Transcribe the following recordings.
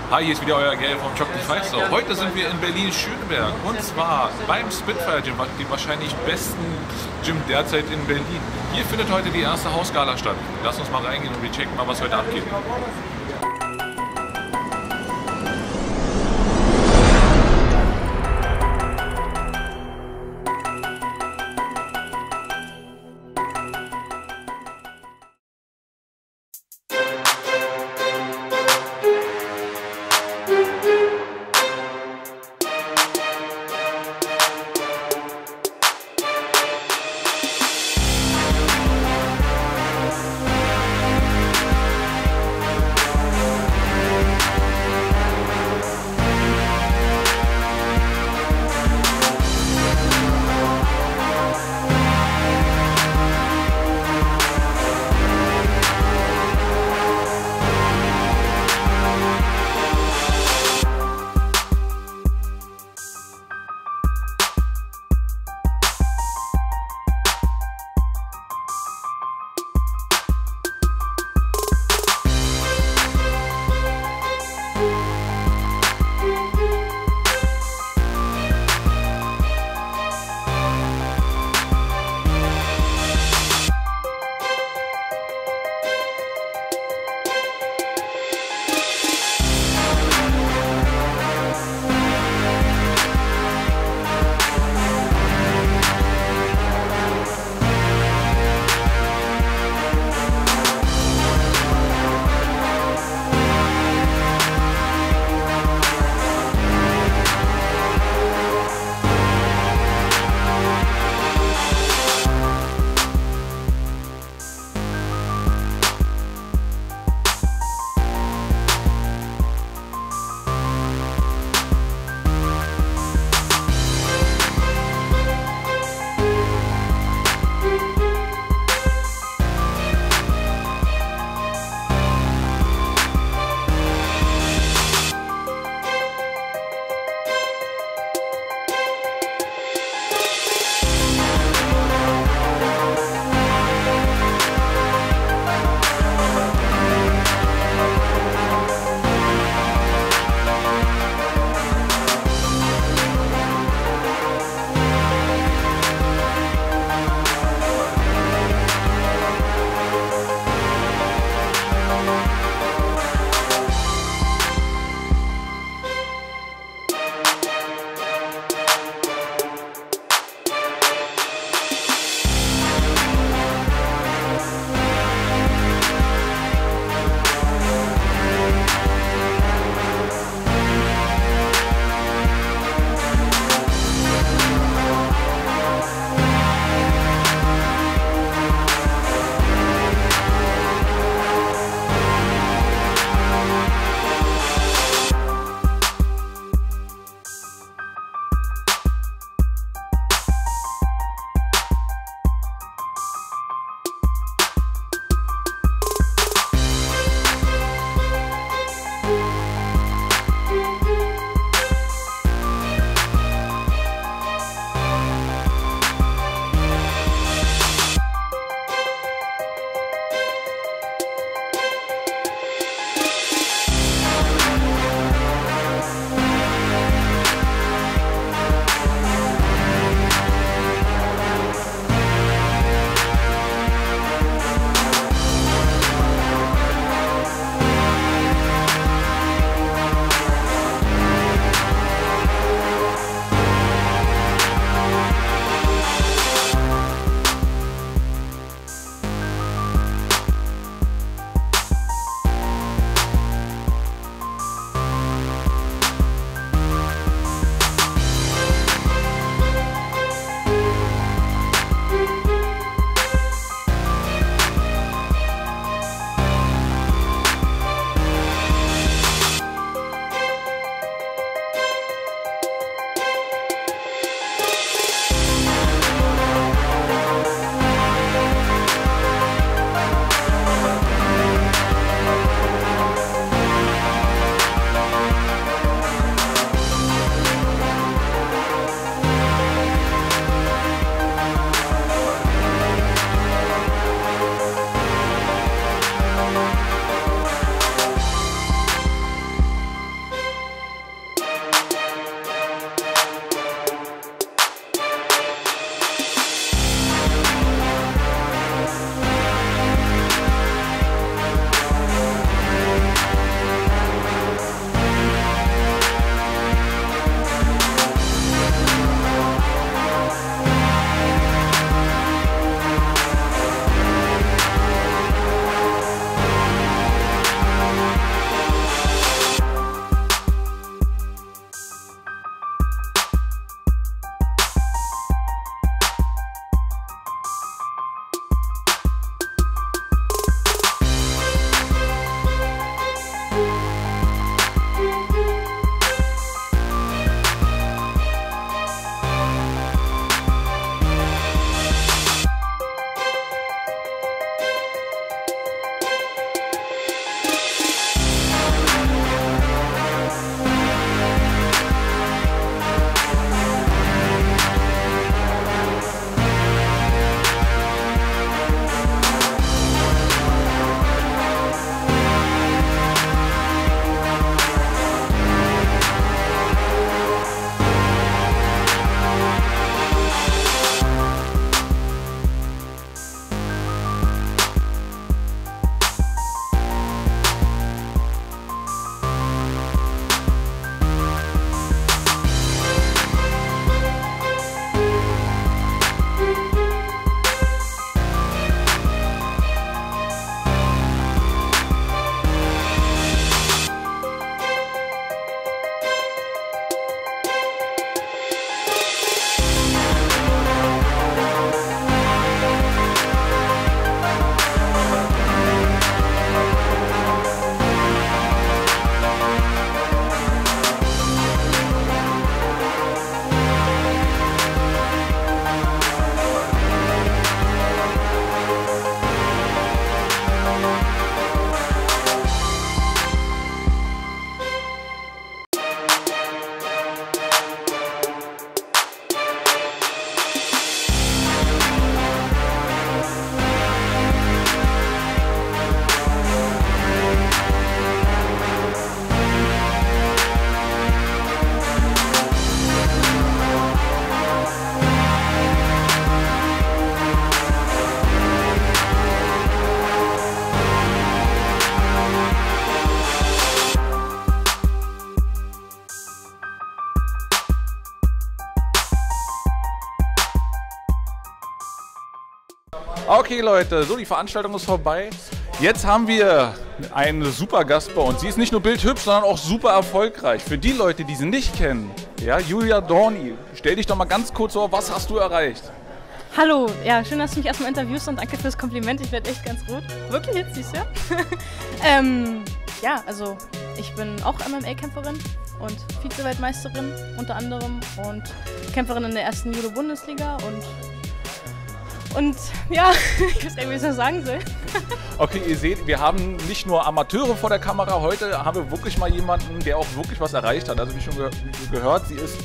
Hi, hier ist wieder euer Gary vom Chocolate Five Store. Heute sind wir in Berlin-Schöneberg und zwar beim Spitfire Gym, dem wahrscheinlich besten Gym derzeit in Berlin. Hier findet heute die erste Hausgala statt. Lasst uns mal reingehen und wir checken mal, was heute abgeht. Okay Leute, so die Veranstaltung ist vorbei. Jetzt haben wir einen super Gast bei uns. Sie ist nicht nur bildhübsch, sondern auch super erfolgreich. Für die Leute, die sie nicht kennen, ja, Julia Dorni, stell dich doch mal ganz kurz vor, was hast du erreicht? Hallo, ja, schön, dass du mich erstmal interviewst und danke fürs Kompliment. Ich werde echt ganz rot. Wirklich jetzt, siehst du ja? Ja, also ich bin auch MMA-Kämpferin und Vize-Weltmeisterin unter anderem und Kämpferin in der ersten Judo-Bundesliga und ja, ich weiß gar nicht, wie ich das sagen soll. Okay, ihr seht, wir haben nicht nur Amateure vor der Kamera, heute haben wir wirklich mal jemanden, der auch wirklich was erreicht hat. Also wie schon gehört, sie ist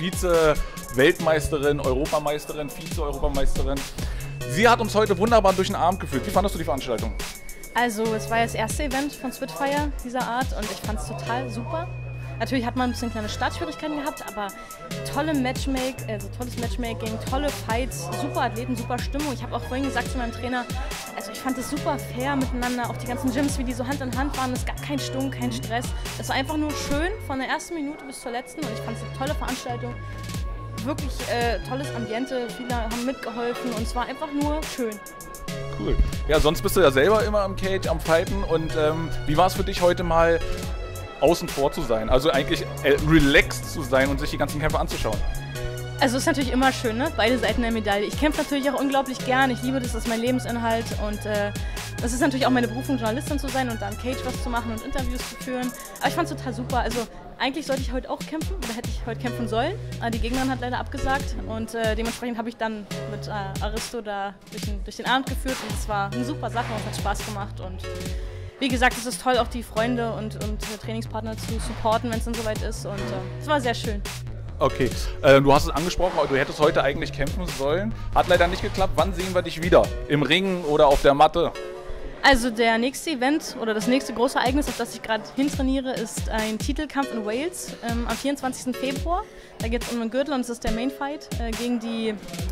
Vize-Weltmeisterin, Europameisterin, Vize-Europameisterin. Sie hat uns heute wunderbar durch den Abend geführt. Wie fandest du die Veranstaltung? Also es war das erste Event von Spitfire dieser Art und ich fand es total super. Natürlich hat man ein bisschen kleine Startschwierigkeiten gehabt, aber tolles Matchmaking, tolle Fights, super Athleten, super Stimmung. Ich habe auch vorhin gesagt zu meinem Trainer, also ich fand es super fair miteinander, auch die ganzen Gyms, wie die so Hand in Hand waren, es gab keinen Stunk, keinen Stress. Es war einfach nur schön von der ersten Minute bis zur letzten und ich fand es eine tolle Veranstaltung. Wirklich tolles Ambiente, viele haben mitgeholfen und es war einfach nur schön. Cool. Ja, sonst bist du ja selber immer am Cage, am Fighten und wie war es für dich heute mal außen vor zu sein, also eigentlich relaxed zu sein und sich die ganzen Kämpfe anzuschauen? Also es ist natürlich immer schön, ne? Beide Seiten der Medaille. Ich kämpfe natürlich auch unglaublich gern, ich liebe das, das ist mein Lebensinhalt und das ist natürlich auch meine Berufung, Journalistin zu sein und dann Cage was zu machen und Interviews zu führen. Aber ich fand es total super, also eigentlich sollte ich heute auch kämpfen oder hätte ich heute kämpfen sollen. Aber die Gegnerin hat leider abgesagt und dementsprechend habe ich dann mit Aristo da durch den Abend geführt und es war eine super Sache und es hat Spaß gemacht und wie gesagt, es ist toll, auch die Freunde und Trainingspartner zu supporten, wenn es dann soweit ist und es war sehr schön. Okay, du hast es angesprochen, du hättest heute eigentlich kämpfen sollen. Hat leider nicht geklappt. Wann sehen wir dich wieder? Im Ring oder auf der Matte? Also der nächste Event oder das nächste große Ereignis, auf das ich gerade hintrainiere, ist ein Titelkampf in Wales am 24. Februar. Da geht es um den Gürtel und es ist der Main Fight gegen die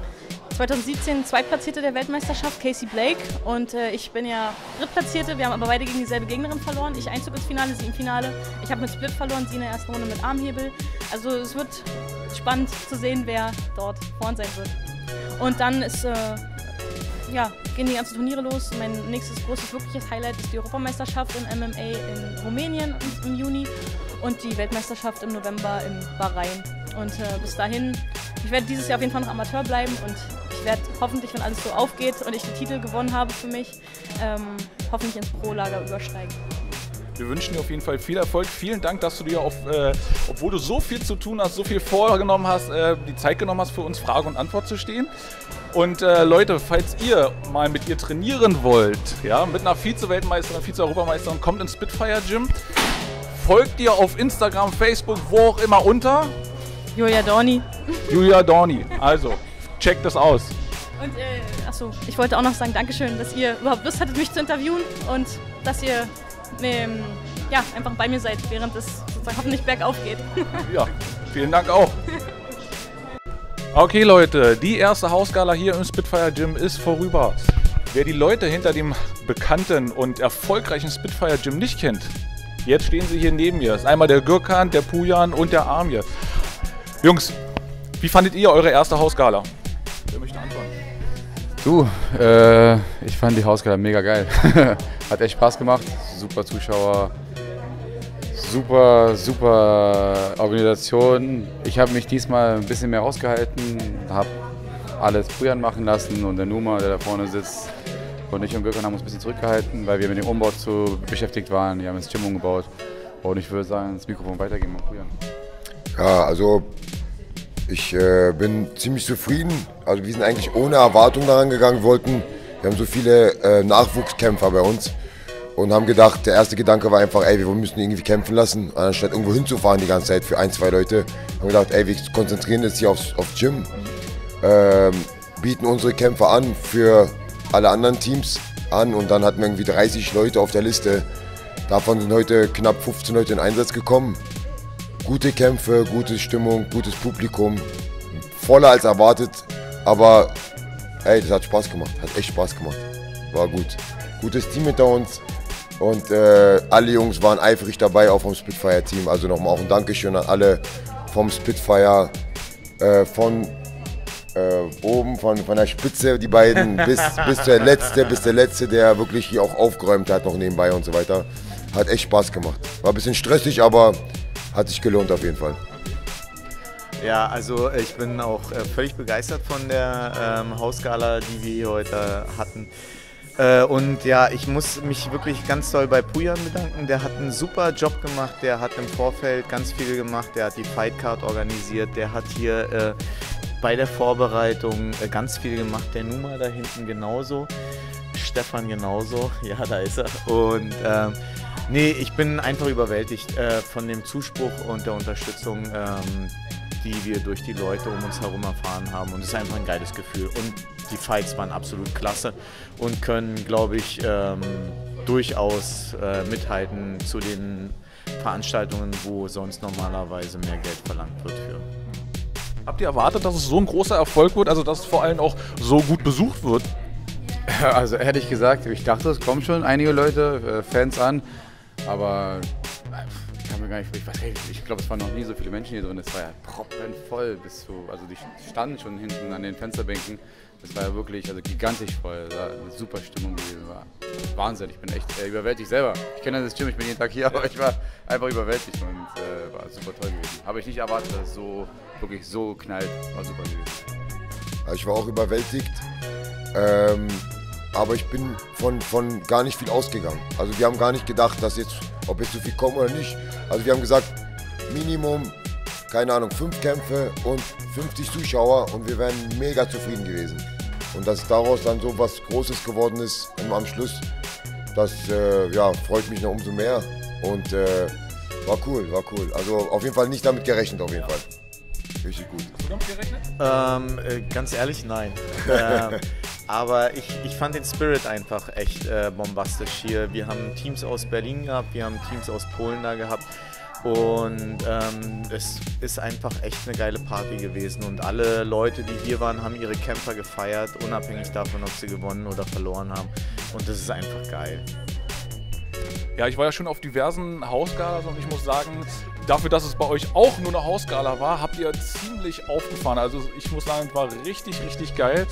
2017 Zweitplatzierte der Weltmeisterschaft, Casey Blake. Und ich bin ja Drittplatzierte, wir haben aber beide gegen dieselbe Gegnerin verloren. Ich Einzug ins Finale, sie im Finale. Ich habe mit Split verloren, sie in der ersten Runde mit Armhebel. Also es wird spannend zu sehen, wer dort vorn sein wird. Und dann ist, gehen die ganzen Turniere los. Mein nächstes großes wirkliches Highlight ist die Europameisterschaft in MMA in Rumänien im Juni und die Weltmeisterschaft im November in Bahrain. Und bis dahin, ich werde dieses Jahr auf jeden Fall noch Amateur bleiben und ich werde hoffentlich, wenn alles so aufgeht und ich den Titel gewonnen habe für mich, hoffentlich ins Pro-Lager übersteigen. Wir wünschen dir auf jeden Fall viel Erfolg. Vielen Dank, dass du dir, obwohl du so viel zu tun hast, so viel vorgenommen hast, die Zeit genommen hast, für uns Frage und Antwort zu stehen. Und Leute, falls ihr mal mit ihr trainieren wollt, ja, mit einer Vize-Weltmeisterin, Vize-Europameisterin, kommt ins Spitfire Gym. Folgt ihr auf Instagram, Facebook, wo auch immer unter Julia Dorni. Julia Dorni. Also, checkt das aus. Und achso, ich wollte auch noch sagen, Dankeschön, dass ihr überhaupt Lust hattet, mich zu interviewen und dass ihr einfach bei mir seid, während es sozusagen hoffentlich bergauf geht. Ja, vielen Dank auch. Okay Leute, die erste Hausgala hier im Spitfire Gym ist vorüber. Wer die Leute hinter dem bekannten und erfolgreichen Spitfire Gym nicht kennt, jetzt stehen sie hier neben mir. Das ist einmal der Gürkan, der Pujan und der Amir. Jungs, wie fandet ihr eure erste Hausgala? Wer möchte anfangen? Du, ich fand die Hausgala mega geil. Hat echt Spaß gemacht, super Zuschauer, super Organisation. Ich habe mich diesmal ein bisschen mehr rausgehalten, habe alles Pujan machen lassen und der Numa, der da vorne sitzt, und ich und Gürkan haben uns ein bisschen zurückgehalten, weil wir mit dem Umbau zu beschäftigt waren. Wir haben das Gym umgebaut und ich würde sagen, das Mikrofon weitergeben an Pujan. Ja, also ich bin ziemlich zufrieden. Also wir sind eigentlich ohne Erwartung daran gegangen, wir haben so viele Nachwuchskämpfer bei uns und haben gedacht, der erste Gedanke war einfach, ey, wir müssen irgendwie kämpfen lassen, anstatt irgendwo hinzufahren die ganze Zeit für ein, zwei Leute. Haben gedacht, ey, wir konzentrieren uns hier aufs Gym, bieten unsere Kämpfer an für alle anderen Teams an und dann hatten wir irgendwie 30 Leute auf der Liste. Davon sind heute knapp 15 Leute in Einsatz gekommen. Gute Kämpfe, gute Stimmung, gutes Publikum, voller als erwartet, aber ey, das hat Spaß gemacht, hat echt Spaß gemacht, war gut. Gutes Team hinter uns und alle Jungs waren eifrig dabei, auch vom Spitfire-Team, also nochmal auch ein Dankeschön an alle vom Spitfire, von oben von der Spitze, die beiden, bis der Letzte, der wirklich hier auch aufgeräumt hat, noch nebenbei und so weiter. Hat echt Spaß gemacht. War ein bisschen stressig, aber hat sich gelohnt auf jeden Fall. Ja, also ich bin auch völlig begeistert von der Hausgala, die wir hier heute hatten. Und ja, ich muss mich wirklich ganz doll bei Pujan bedanken. Der hat einen super Job gemacht, der hat im Vorfeld ganz viel gemacht, der hat die Fightcard organisiert, der hat hier bei der Vorbereitung ganz viel gemacht. Der Numa da hinten genauso, Stefan genauso, ja, da ist er. Und nee, ich bin einfach überwältigt von dem Zuspruch und der Unterstützung, die wir durch die Leute um uns herum erfahren haben. Und es ist einfach ein geiles Gefühl. Und die Fights waren absolut klasse und können, glaube ich, durchaus mithalten zu den Veranstaltungen, wo sonst normalerweise mehr Geld verlangt wird für. Habt ihr erwartet, dass es so ein großer Erfolg wird, also dass es vor allem auch so gut besucht wird? Also ehrlich gesagt, ich dachte, es kommen schon einige Leute, Fans an, aber ich kann mir gar nicht, ich glaube, es waren noch nie so viele Menschen hier drin, es war ja proppenvoll, also die standen schon hinten an den Fensterbänken, das war ja wirklich gigantisch voll, das war eine super Stimmung gewesen, war Wahnsinn, ich bin echt überwältigt selber. Ich kenne das Gym, ich bin jeden Tag hier, aber ich war einfach überwältigt und war super toll gewesen. Habe ich nicht erwartet, dass es so wirklich so knallt, war super gewesen. Also ich war auch überwältigt. Aber ich bin von gar nicht viel ausgegangen. Also wir haben gar nicht gedacht, dass ob jetzt so viel kommen oder nicht. Also wir haben gesagt, Minimum, keine Ahnung, 5 Kämpfe und 50 Zuschauer und wir wären mega zufrieden gewesen. Und dass daraus dann so was Großes geworden ist am Schluss, das freut mich noch umso mehr. Und war cool. Also auf jeden Fall nicht damit gerechnet, auf jeden Fall. Richtig gut. Hast du damit gerechnet? Ganz ehrlich, nein. Aber ich fand den Spirit einfach echt bombastisch hier. Wir haben Teams aus Berlin gehabt, wir haben Teams aus Polen da gehabt und es ist einfach echt eine geile Party gewesen und alle Leute, die hier waren, haben ihre Kämpfer gefeiert, unabhängig davon, ob sie gewonnen oder verloren haben und das ist einfach geil. Ja, ich war ja schon auf diversen Hausgalas und ich muss sagen, dafür, dass es bei euch auch nur eine Hausgala war, habt ihr ziemlich aufgefahren. Also ich muss sagen, es war richtig, richtig geil.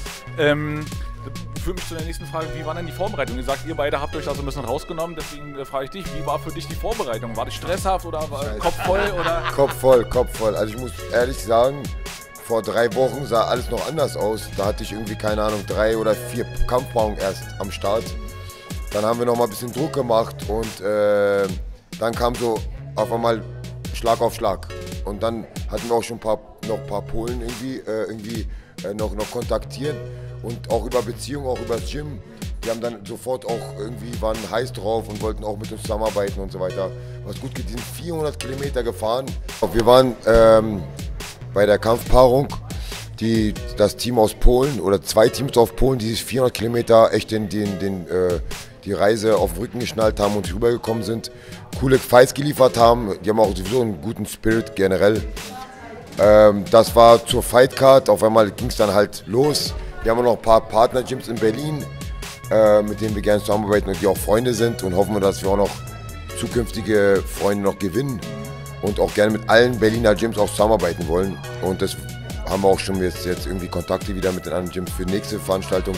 Führt mich zu der nächsten Frage, wie war denn die Vorbereitung? Ihr sagt, ihr beide habt euch da so ein bisschen rausgenommen, deswegen frage ich dich, wie war für dich die Vorbereitung? War das stresshaft oder Kopf voll? Oder? Kopf voll. Also ich muss ehrlich sagen, vor 3 Wochen sah alles noch anders aus. Da hatte ich irgendwie, keine Ahnung, 3 oder 4 Kampfpaarungen erst am Start. Dann haben wir noch mal ein bisschen Druck gemacht und dann kam so auf einmal Schlag auf Schlag. Und dann hatten wir auch schon noch ein paar Polen irgendwie noch kontaktiert und auch über Beziehungen, auch über das Gym. Die haben dann sofort auch waren heiß drauf und wollten auch mit uns zusammenarbeiten und so weiter. Was gut geht, die sind 400 Kilometer gefahren. Wir waren bei der Kampfpaarung, das Team aus Polen oder 2 Teams aus Polen, die sich 400 Kilometer echt die Reise auf den Rücken geschnallt haben und rübergekommen sind, coole Fights geliefert haben. Die haben auch sowieso einen guten Spirit generell. Das war zur Fightcard, auf einmal ging es dann halt los. Wir haben noch ein paar Partner-Gyms in Berlin, mit denen wir gerne zusammenarbeiten und die auch Freunde sind und hoffen wir, dass wir auch noch zukünftige Freunde noch gewinnen und auch gerne mit allen Berliner Gyms auch zusammenarbeiten wollen. Und das haben wir auch schon jetzt irgendwie Kontakte wieder mit den anderen Gyms für die nächste Veranstaltung.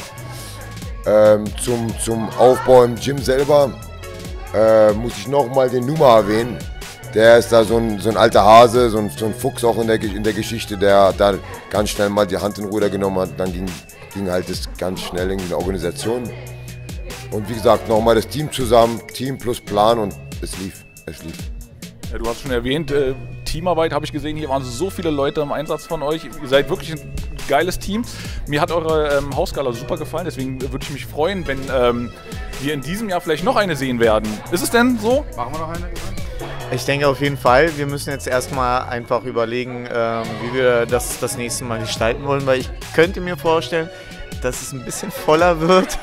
Zum Aufbau im Gym selber muss ich nochmal den Numa erwähnen. Der ist da so ein alter Hase, so ein Fuchs auch in der Geschichte, der da ganz schnell mal die Hand in Ruder genommen hat. Dann ging halt das ganz schnell in die Organisation. Und wie gesagt, nochmal das Team zusammen, Team plus Plan und es lief. Ja, du hast schon erwähnt, Teamarbeit habe ich gesehen, hier waren so viele Leute im Einsatz von euch. Ihr seid wirklich ein geiles Team. Mir hat eure Hausgala super gefallen, deswegen würde ich mich freuen, wenn wir in diesem Jahr vielleicht noch eine sehen werden. Ist es denn so? Machen wir noch eine? Ich denke auf jeden Fall. Wir müssen jetzt erstmal einfach überlegen, wie wir das nächste Mal gestalten wollen, weil ich könnte mir vorstellen, dass es ein bisschen voller wird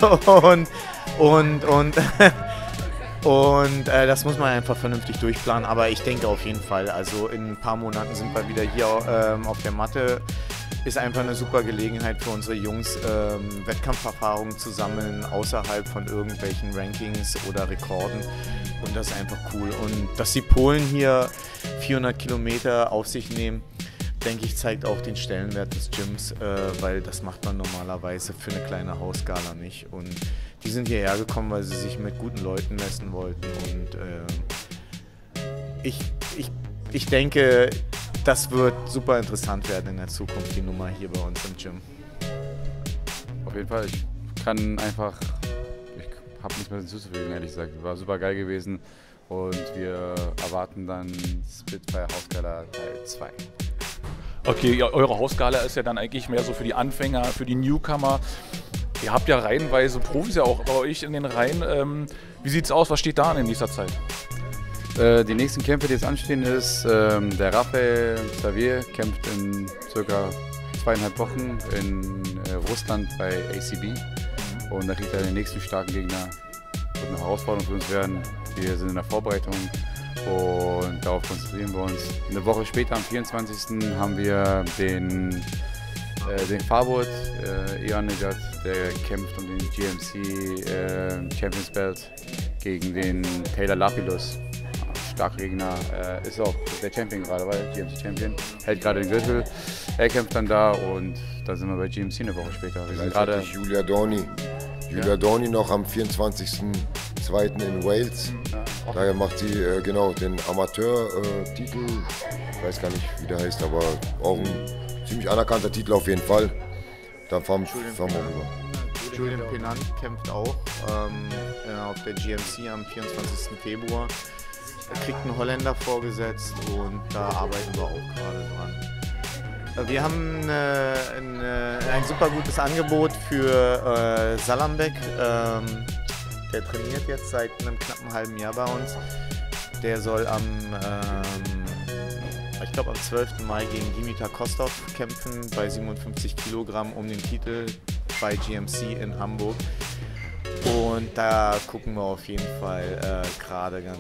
und das muss man einfach vernünftig durchplanen, aber ich denke auf jeden Fall, also in ein paar Monaten sind wir wieder hier auf der Matte. Ist einfach eine super Gelegenheit für unsere Jungs, Wettkampferfahrungen zu sammeln, außerhalb von irgendwelchen Rankings oder Rekorden. Und das ist einfach cool. Und dass die Polen hier 400 Kilometer auf sich nehmen, denke ich, zeigt auch den Stellenwert des Gyms, weil das macht man normalerweise für eine kleine Hausgala nicht. Und die sind hierher gekommen, weil sie sich mit guten Leuten messen wollten. Und ich denke, das wird super interessant werden in der Zukunft, die Nummer hier bei uns im Gym. Auf jeden Fall, ich habe nichts mehr hinzuzufügen, ehrlich gesagt. War super geil gewesen und wir erwarten dann Spitfire Hausgala Teil 2. Okay, ja, eure Hausgala ist ja dann eigentlich mehr so für die Anfänger, für die Newcomer. Ihr habt ja reihenweise Profis ja auch bei euch in den Reihen. Wie sieht's aus? Was steht da an in nächster Zeit? Die nächsten Kämpfe, die jetzt anstehen, ist der Rafael Xavier kämpft in circa 2,5 Wochen in Russland bei ACB. Und da kriegt er den nächsten starken Gegner. Das wird eine Herausforderung für uns werden. Wir sind in der Vorbereitung und darauf konzentrieren wir uns. Eine Woche später, am 24. haben wir den Farbot Ionnegat, der kämpft um den GMC Champions Belt gegen den Taylor Lapilus. Starker Gegner, ist auch der Champion gerade, weil GMC Champion, hält gerade den Gürtel. Er kämpft dann da und dann sind wir bei GMC eine Woche später. Wir sind gerade Julia Dorni noch am 24.02. in Wales. Ja, daher macht sie genau den Amateur-Titel. Ich weiß gar nicht, wie der heißt, aber auch ein ziemlich anerkannter Titel auf jeden Fall. Dann fahren wir rüber. Julian Pennant kämpft auch auf der GMC am 24. Februar. Er kriegt einen Holländer vorgesetzt und da arbeiten wir auch gerade dran. Wir haben ein super gutes Angebot für Salambek. Der trainiert jetzt seit einem knappen halben Jahr bei uns. Der soll am 12. Mai gegen Dimitar Kostov kämpfen bei 57 Kilogramm um den Titel bei GMC in Hamburg. Und da gucken wir auf jeden Fall gerade ganz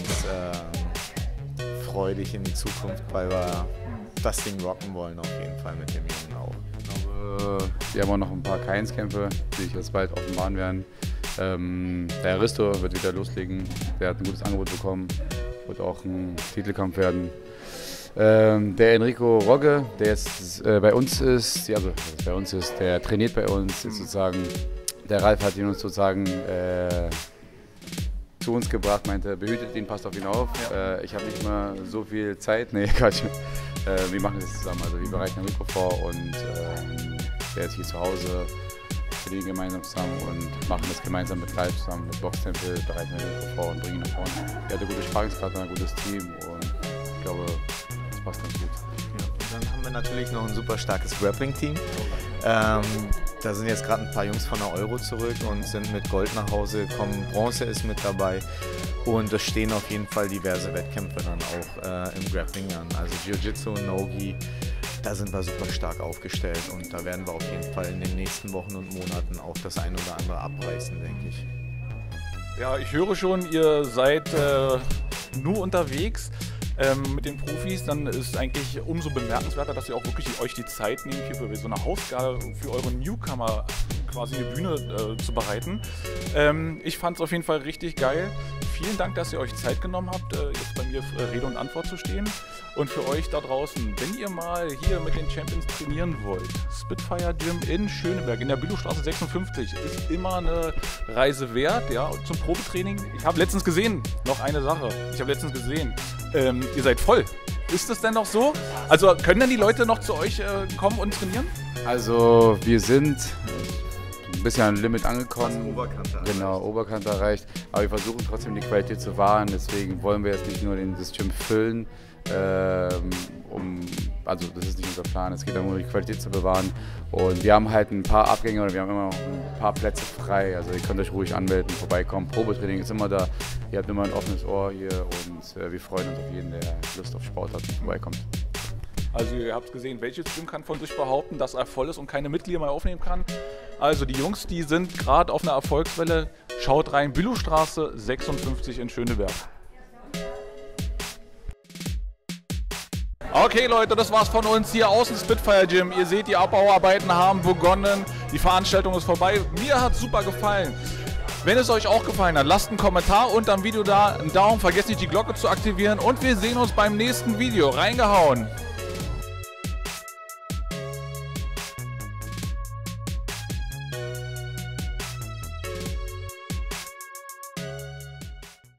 freudig in die Zukunft, weil wir das Ding rocken wollen auf jeden Fall mit dem Jungen auch. Ich glaube, wir haben auch noch ein paar K1-Kämpfe, die sich jetzt bald offenbaren werden. Der Aristo wird wieder loslegen, der hat ein gutes Angebot bekommen, wird auch ein Titelkampf werden. Der Enrico Rogge, der jetzt bei uns ist, der trainiert bei uns, ist sozusagen. Der Ralf hat ihn uns sozusagen zu uns gebracht, meinte, behütet ihn, passt auf ihn auf. Ja. Ich habe nicht mehr so viel Zeit. Nee, Quatsch. Wir machen das zusammen. Also wir bereiten ein Mikro vor und der ist hier zu Hause. Wir legen gemeinsam zusammen und machen das gemeinsam mit Ralf zusammen, mit Boxtempel, bereiten wir ein Mikro vor und bringen ihn nach vorne. Er hat eine gute Sparringspartner, ein gutes Team und ich glaube, das passt ganz gut. Ja, und dann haben wir natürlich noch ein super starkes Grappling-Team. Da sind jetzt gerade ein paar Jungs von der Euro zurück und sind mit Gold nach Hause gekommen. Bronze ist mit dabei und es stehen auf jeden Fall diverse Wettkämpfe dann auch im Grappling an. Also Jiu-Jitsu, No-Gi, da sind wir super stark aufgestellt und da werden wir auf jeden Fall in den nächsten Wochen und Monaten auch das ein oder andere abreißen, denke ich. Ja, ich höre schon, ihr seid nur unterwegs. Mit den Profis, dann ist eigentlich umso bemerkenswerter, dass ihr auch wirklich euch die Zeit nehmt, hier für so eine Hausgala für eure Newcomer quasi eine Bühne zu bereiten. Ich fand es auf jeden Fall richtig geil. Vielen Dank, dass ihr euch Zeit genommen habt, jetzt bei mir Rede und Antwort zu stehen. Und für euch da draußen, wenn ihr mal hier mit den Champions trainieren wollt, Spitfire Gym in Schöneberg in der Bülowstraße 56 ist immer eine Reise wert, ja, zum Probetraining. Ich habe letztens gesehen, noch eine Sache, ihr seid voll. Ist das denn noch so? Also können denn die Leute noch zu euch kommen und trainieren? Also wir sind ein bisschen an Limit angekommen. Oberkante erreicht. Genau, Oberkante erreicht. Aber wir versuchen trotzdem die Qualität zu wahren. Deswegen wollen wir jetzt nicht nur das Gym füllen. Also das ist nicht unser Plan. Es geht darum, die Qualität zu bewahren. Und wir haben halt ein paar Abgänge oder wir haben immer noch ein paar Plätze frei. Also ihr könnt euch ruhig anmelden, vorbeikommen. Probetraining ist immer da. Ihr habt immer ein offenes Ohr hier und wir freuen uns auf jeden, der Lust auf Sport hat und vorbeikommt. Also ihr habt gesehen, welches Gym kann von sich behaupten, dass er voll ist und keine Mitglieder mehr aufnehmen kann. Also die Jungs, die sind gerade auf einer Erfolgswelle. Schaut rein, Bülowstraße 56 in Schöneberg. Okay Leute, das war's von uns hier aus dem Spitfire Gym. Ihr seht, die Abbauarbeiten haben begonnen. Die Veranstaltung ist vorbei. Mir hat's super gefallen. Wenn es euch auch gefallen hat, lasst einen Kommentar unter dem Video da, einen Daumen, vergesst nicht die Glocke zu aktivieren und wir sehen uns beim nächsten Video. Reingehauen!